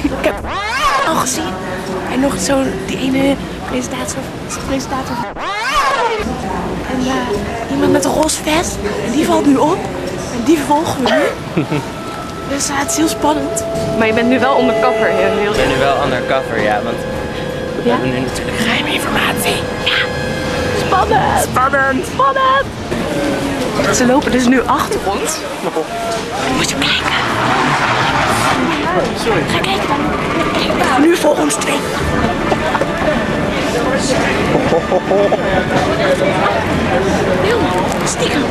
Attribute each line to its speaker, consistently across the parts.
Speaker 1: Ik heb al gezien. En nog zo die ene presentator. En iemand met een roze vest. En die valt nu op. En die volgen we nu. Dus het is heel spannend. Maar je bent nu wel undercover.
Speaker 2: Ik ben nu wel undercover, ja. Want we hebben nu natuurlijk
Speaker 1: geheime informatie. Ja. Spannend. Spannend. Spannend. Ze lopen dus nu achter ons. En moet je kijken. Sorry. Ga kijken dan. Nu voor ons twee. Heel stiekem.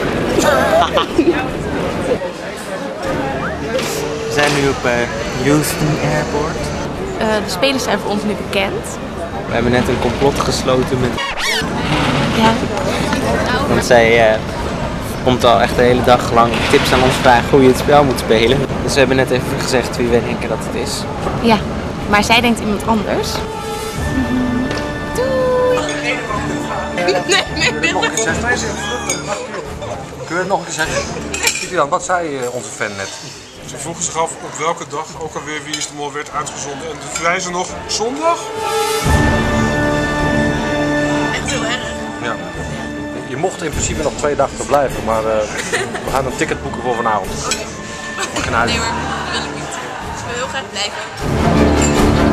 Speaker 2: we zijn nu op Houston Airport.
Speaker 1: De spelers zijn voor ons nu bekend.
Speaker 2: We hebben net een complot gesloten met...
Speaker 1: Ja.
Speaker 2: Want zij komt al echt de hele dag lang tips aan ons vragen hoe je het spel moet spelen. Dus we hebben net even gezegd wie wij denken dat het is.
Speaker 1: Ja, maar zij denkt iemand anders. Doei!
Speaker 3: Kun je het nog een keer zeggen? Julian, wat zei onze fan net?
Speaker 4: Ze vroegen zich af op welke dag ook alweer Wie is de Mol werd uitgezonden. En toen zei ze nog zondag?
Speaker 1: Echt heel erg.
Speaker 3: Ja. Je mocht in principe nog 2 dagen blijven, maar we gaan een ticket boeken voor vanavond.
Speaker 1: Oké. Nee hoor, dat wil ik niet. Ik wil heel graag blijven.